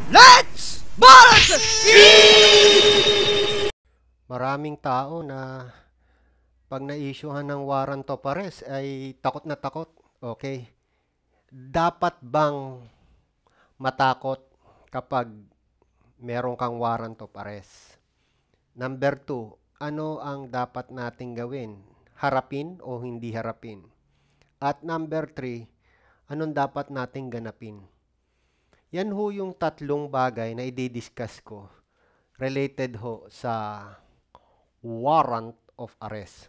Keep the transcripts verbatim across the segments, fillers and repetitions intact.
Let's Bolt! Maraming tao na pag na-issuehan ng warrant of arrest ay takot na takot. Okay? Dapat bang matakot kapag meron kang warrant of arrest? Number two, ano ang dapat nating gawin? Harapin o hindi harapin? At number three, anong dapat nating ganapin? Yan ho yung tatlong bagay na i-discuss ko related ho sa warrant of arrest.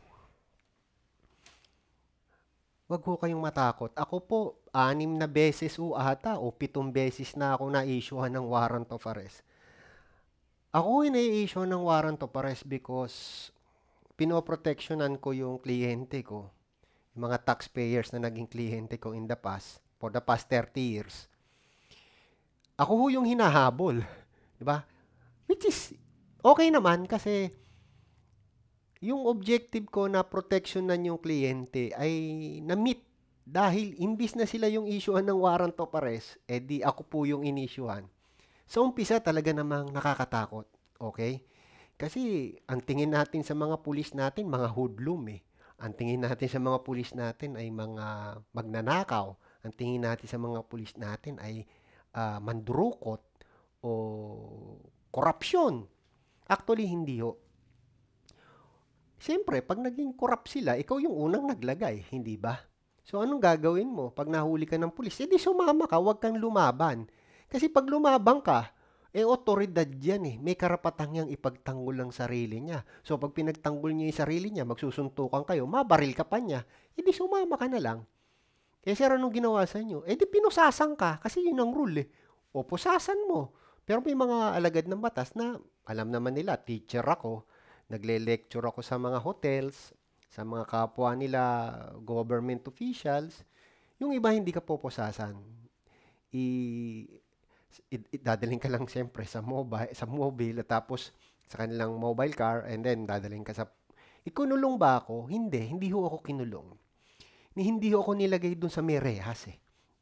Wag ho kayong matakot. Ako po, anim na beses o ata o pitong beses na ako na-issuehan ng warrant of arrest. Ako ay na-issue ng warrant of arrest because pinoprotectionan ko yung kliyente ko. Yung mga taxpayers na naging kliyente ko in the past, for the past thirty years. Ako ho yung hinahabol. Diba? Which is okay naman kasi yung objective ko na protectionan yung kliyente ay na-meet dahil imbis na sila yung issuehan ng warrant of arrest, eh di ako po yung in-issuehan. Sa umpisa talaga namang nakakatakot. Okay? Kasi ang tingin natin sa mga pulis natin, mga hoodlum eh. Ang tingin natin sa mga pulis natin ay mga magnanakaw. Ang tingin natin sa mga pulis natin ay uh, mandurukot o korupsyon. Actually, hindi ho. Siyempre, pag naging corrupt sila, ikaw yung unang naglagay, hindi ba? So, anong gagawin mo? Pag nahuli ka ng pulis, edi sumama ka, huwag kang lumaban. Kasi pag lumabang ka, eh, otoridad yan eh. May karapatang niyang ipagtanggol ang sarili niya. So, pag pinagtanggol niya yung sarili niya, magsusuntukan kayo, mabaril ka pa niya, edi sumama ka na lang. Eh, sir, anong ginawa sa inyo? Edi pinusasan ka, kasi yun ang rule eh. O, pusasan mo. Pero may mga alagad ng batas na, alam naman nila, teacher ako, nagle-lecture ako sa mga hotels, sa mga kapwa nila, government officials. Yung iba hindi ka pupusasan. I, i, dadaling ka lang siyempre sa mobile, sa mobile, at tapos sa kanilang mobile car, and then dadaling ka sa... Ikunulong ba ako? Hindi. Hindi ho ako kinulong. Hindi ho ako nilagay dun sa may rehas eh.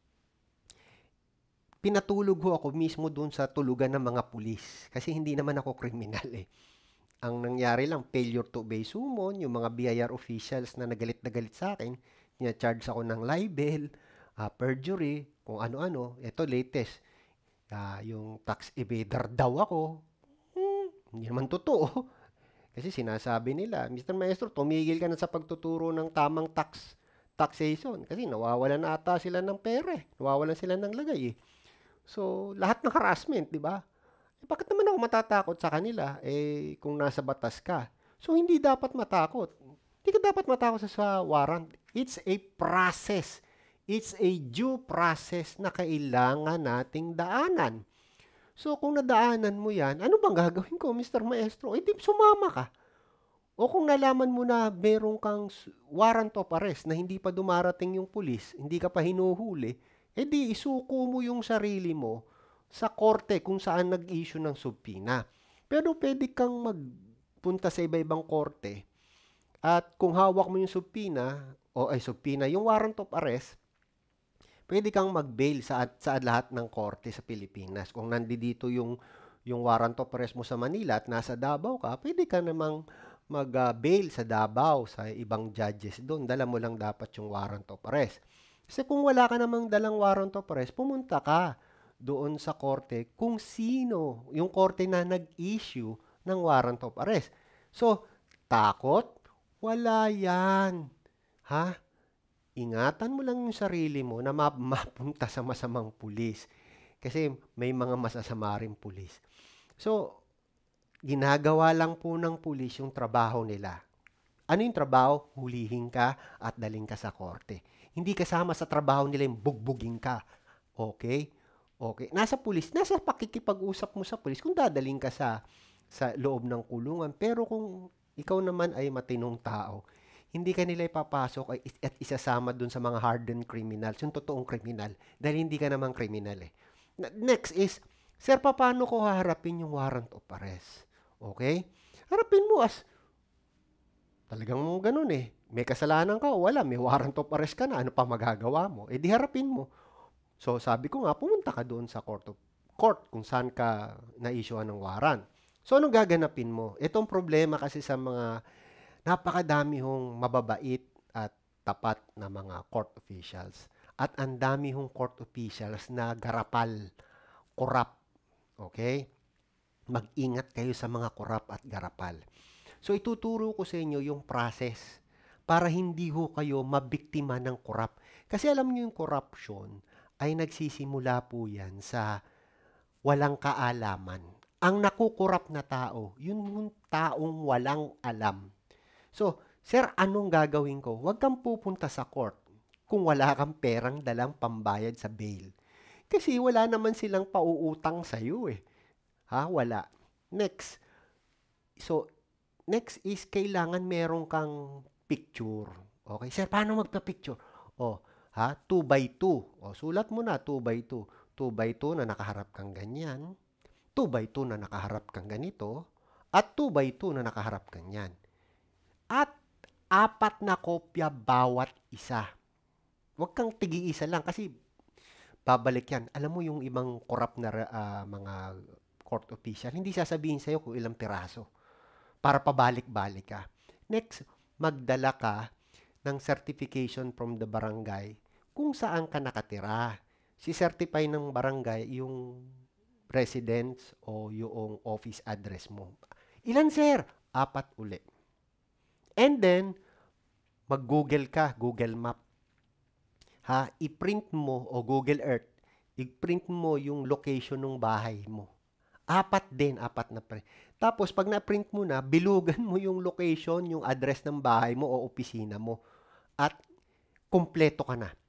Pinatulog ho ako mismo dun sa tulugan ng mga pulis. Kasi hindi naman ako kriminal eh. Ang nangyari lang, failure to obey summon, yung mga B I R officials na nagalit na galit sa akin, niya-charge ako ng libel, uh, perjury, kung ano-ano. Ito latest, uh, yung tax evader daw ako. Hmm, hindi naman totoo. Kasi sinasabi nila, Mister Maestro, tumigil ka na sa pagtuturo ng tamang tax taxation. Kasi nawawalan na ata sila ng pera eh. Nawawalan sila ng lagay eh. So, lahat ng harassment, di ba? Eh, bakit naman ako matatakot sa kanila eh kung nasa batas ka? So, hindi dapat matakot. Hindi ka dapat matakot sa, sa warrant. It's a process. It's a due process na kailangan nating daanan. So, kung nadaanan mo yan, ano bang gagawin ko, Mister Maestro? Eh, di sumama ka. O kung nalaman mo na meron kang warrant of arrest na hindi pa dumarating yung pulis, hindi ka pa hinuhuli, eh di isuko mo yung sarili mo sa korte kung saan nag-issue ng subpoena. Pero pwede kang magpunta sa iba-ibang korte at kung hawak mo yung subpoena, o ay subpoena, yung warrant of arrest, pwede kang mag-bail sa, sa lahat ng korte sa Pilipinas. Kung nandito yung, yung warrant of arrest mo sa Manila at nasa Davao ka, pwede ka namang mag-bail sa Davao, sa ibang judges doon. Dala mo lang dapat yung warrant of arrest. Kasi kung wala ka namang dalang warrant of arrest, pumunta ka doon sa korte kung sino yung korte na nag-issue ng warrant of arrest. So, takot? Wala yan. Ha? Ingatan mo lang yung sarili mo na map mapunta sa masamang pulis. Kasi may mga masasama rin pulis. So, ginagawa lang po ng pulis yung trabaho nila. Ano yung trabaho? Hulihin ka at daling ka sa korte. Hindi kasama sa trabaho nila yung bugbugin ka. Okay? Okay, nasa pulis, nasa pakikipag-usap mo sa pulis kung dadaling ka sa sa loob ng kulungan. Pero kung ikaw naman ay matinong tao, hindi ka nila ipapasok ay, at isasama dun sa mga hardened criminals, yung totoong kriminal, dahil hindi ka naman kriminal eh. Next is, sir, paano ko haharapin yung warrant of arrest? Okay? Harapin mo as talagang ganun eh. May kasalanan ka o wala, may warrant of arrest ka na, ano pa magagawa mo? Eh di harapin mo. So, sabi ko nga, pumunta ka doon sa court of, court kung saan ka na-issuean ng warrant. So, anong gaganapin mo? Itong problema kasi sa mga napakadami hong mababait at tapat na mga court officials. At ang dami hong court officials na garapal, korap. Okay? Mag-ingat kayo sa mga korap at garapal. So, ituturo ko sa inyo yung process para hindi ho kayo mabiktima ng korap. Kasi alam niyo yung corruption ay nagsisimula po yan sa walang kaalaman. Ang nakukurap na tao, yun yung taong walang alam. So, sir, anong gagawin ko? Huwag kang pupunta sa court kung wala kang perang dalang pambayad sa bail. Kasi wala naman silang pauutang sa'yo eh. Ha? Wala. Next. So, next is kailangan meron kang picture. Okay? Sir, paano magpa-picture? O, ha? two by two. O, sulat mo na, two by two. two by two na nakaharap kang ganyan. two by two na nakaharap kang ganito. At two by two na nakaharap kang yan. At apat na kopya bawat isa. Huwag kang tigi-isa lang kasi babalik yan. Alam mo yung ibang corrupt na uh, mga court official, hindi sasabihin sa'yo kung ilang piraso para pabalik-balik ka. Next, magdala ka ng certification from the barangay kung saan ka nakatira. Si-certify ng barangay yung residence o yung office address mo. Ilan, sir? Apat uli. And then, mag-Google ka, Google Map. Ha, i-print mo o Google Earth, i-print mo yung location ng bahay mo. Apat din, apat na print. Tapos, pag na-print mo na, bilugan mo yung location, yung address ng bahay mo o opisina mo. At kumpleto ka na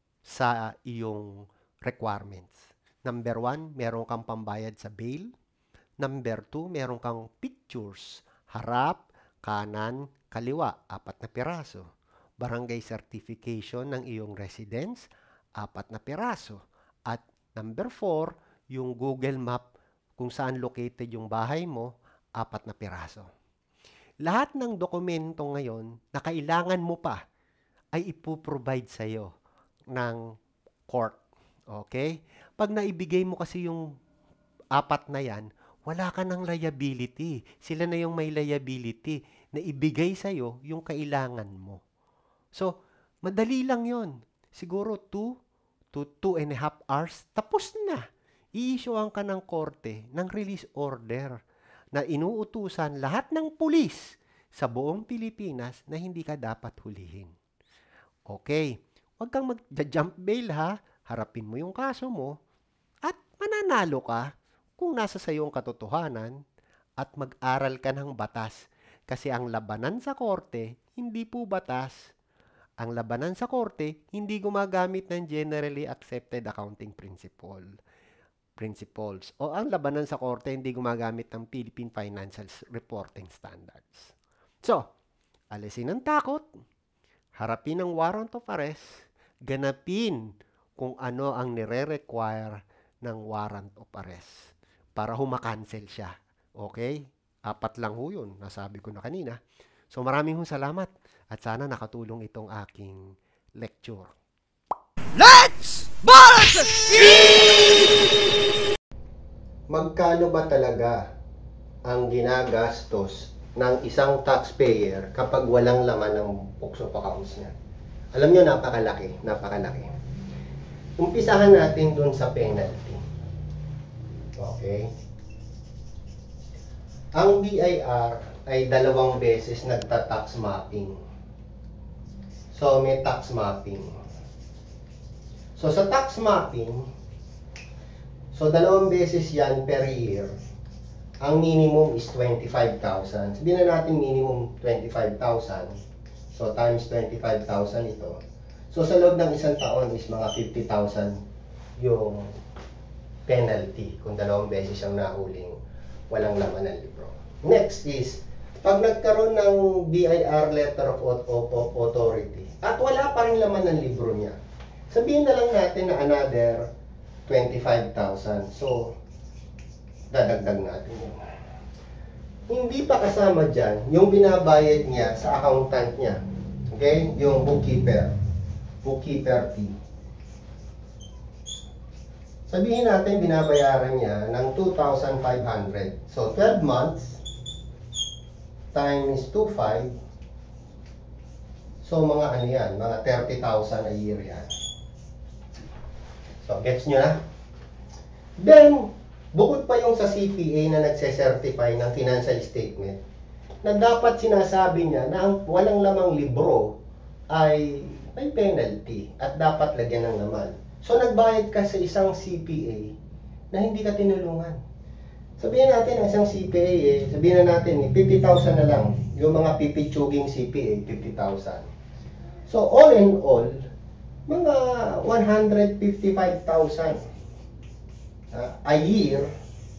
sa iyong requirements. Number one, meron kang pambayad sa bail. Number two, meron kang pictures. Harap, kanan, kaliwa, apat na piraso. Barangay certification ng iyong residence, apat na piraso. At number four, yung Google Map kung saan located yung bahay mo, apat na piraso. Lahat ng dokumento ngayon na kailangan mo pa ay ipoprovide sa'yo ng court. Okay? Pag naibigay mo kasi yung apat na yan, wala ka ng liability. Sila na yung may liability na ibigay sa'yo yung kailangan mo. So, madali lang yon. Siguro two to two and a half hours, tapos na. I-issuean ka ng korte ng release order na inuutusan lahat ng pulis sa buong Pilipinas na hindi ka dapat hulihin. Okay. Huwag kang mag-jump bail ha. Harapin mo yung kaso mo at mananalo ka kung nasa sayo ang katotohanan at mag-aral ka ng batas. Kasi ang labanan sa korte, hindi po batas. Ang labanan sa korte, hindi gumagamit ng generally accepted accounting principle. principles. O ang labanan sa korte, hindi gumagamit ng Philippine Financial Reporting Standards. So, alisin ang takot, harapin ang warrant of arrest, ganapin kung ano ang nire-require ng warrant of arrest para humakancel siya. Okay? Apat lang ho yun, nasabi ko na kanina. So maraming hong salamat at sana nakatulong itong aking lecture. Let's balance! Magkano ba talaga ang ginagastos ng isang taxpayer kapag walang laman ng books of accounts niya? Alam nyo, napakalaki, napakalaki. Umpisahan natin dun sa penalty. Okay? Ang B I R ay dalawang beses nagta-tax mapping. So, may tax mapping. So, sa tax mapping, so, dalawang beses yan per year. Ang minimum is twenty-five thousand. Sabihin na natin minimum twenty-five thousand. So, times twenty-five thousand ito. So, sa loob ng isang taon is mga fifty thousand yung penalty kung dalawang beses siyang nahuling walang laman ng libro. Next is, pag nagkaroon ng B I R letter of, of, of authority at wala pa rin laman ng libro niya, sabihin na lang natin na another twenty-five thousand. So, dadagdag natin yun. Hindi pa kasama dyan yung binabayad niya sa accountant niya. Okay? Yung bookkeeper. Bookkeeper fee. So, Sabihin natin, binabayaran niya ng two thousand five hundred. So, twelve months times two point five. So, mga ano yan, mga thirty thousand a year yan. So, gets nyo na? Then, bukod pa yung sa C P A na nagse-certify ng financial statement, na dapat sinasabi niya na ang walang lamang libro ay may penalty at dapat lagyan ng laman. So, nagbayad ka sa isang C P A na hindi ka tinulungan. Sabihin natin, ang isang C P A, eh, sabihin na natin, eh, fifty thousand na lang. Yung mga pipitsuging C P A, fifty thousand. So, all in all, mga one hundred fifty-five thousand uh, a year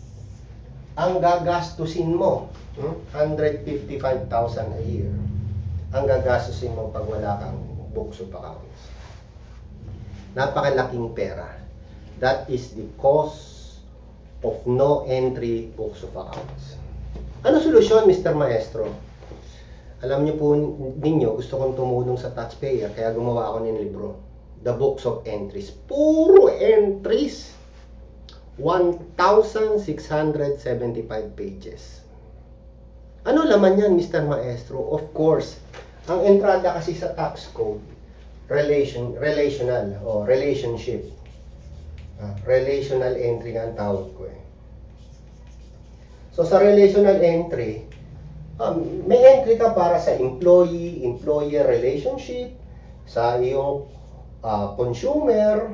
ang gagastusin mo. Hmm? one hundred fifty-five thousand a year ang gagastusin mo pag wala kang books of accounts. Napakalaking pera. That is the cost of no entry books of accounts. Ano solusyon, Mister Maestro? Alam niyo po ninyo, gusto kong tumulong sa taxpayer, kaya gumawa ako ng libro, The Books of Entries. Puro entries. one thousand six hundred seventy-five pages. Ano laman yan, Mister Maestro? Of course, ang entrada kasi sa tax code, relation, relational o relationship. Ah, relational entry nga ang tawag ko eh. So sa relational entry, um, may entry ka para sa employee-employer relationship, sa iyong uh, consumer,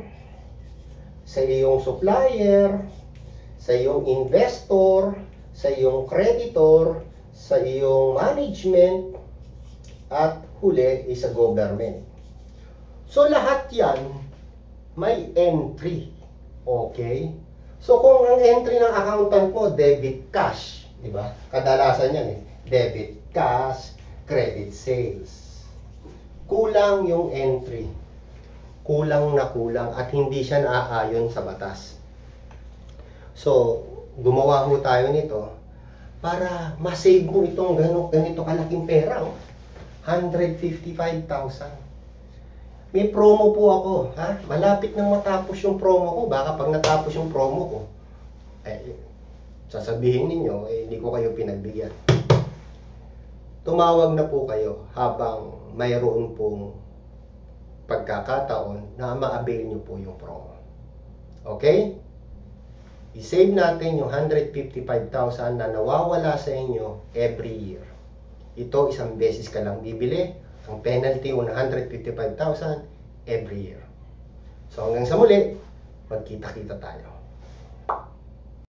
sa iyong supplier, sa iyong investor, sa iyong creditor, sa iyong management, at huli is sa government. So lahat yan may entry. Okay? So kung ang entry ng accountant mo, debit cash, di ba? Kadalasan yan eh. Debit cash, credit sales. Kulang yung entry. Kulang na kulang at hindi siya naaayon sa batas. So, gumawa ho tayo nito para ma-save mo itong ganito, ganito kalaking pera. Oh. one hundred fifty-five thousand. May promo po ako. Ha? Malapit nang matapos yung promo ko. Baka pag natapos yung promo ko, eh, sasabihin ninyo, eh, hindi ko kayo pinagbigyan. Tumawag na po kayo habang mayroon pong pagkakataon na ma-avail nyo po yung promo. Okay? I-save natin yung one hundred fifty-five thousand na nawawala sa inyo every year. Ito, isang beses ka lang bibili. Ang penalty, one hundred fifty-five thousand every year. So hanggang sa muli, magkita-kita tayo.